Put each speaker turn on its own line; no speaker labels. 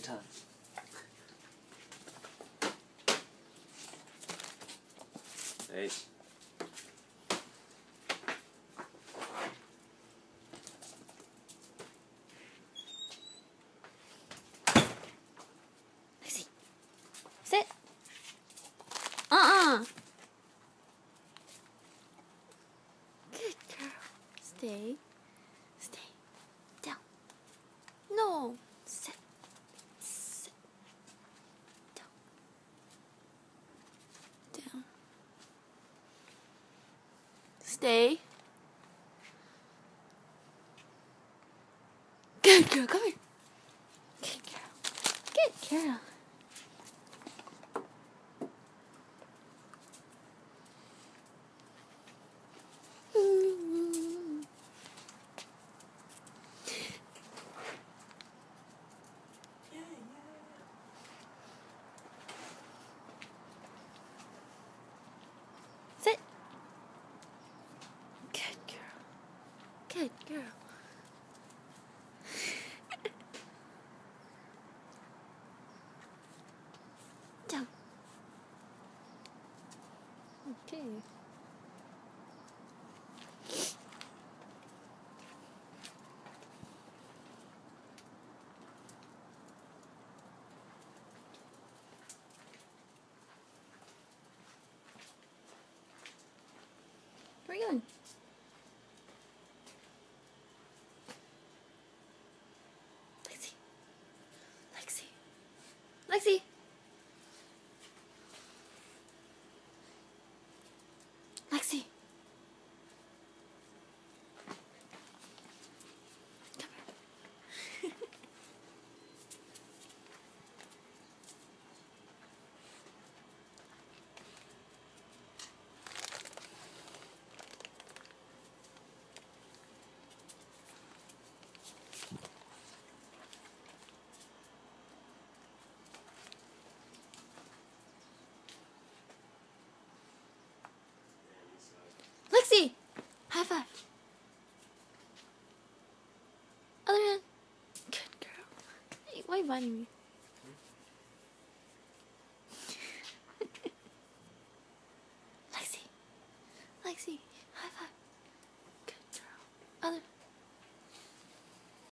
time. Hey.
Lexy, sit. Good girl. Stay. Stay. Down. No. Sit. Sit. Down. Down. Stay. Good girl. Come here. Good girl. Good girl. Sit. Good girl. Good girl. Down. Okay. Where are you going? Lexy. Lexy. Lexy. Lexy. Come here. Lexy! High five. Other hand. Good girl. Hey, why are you biting me?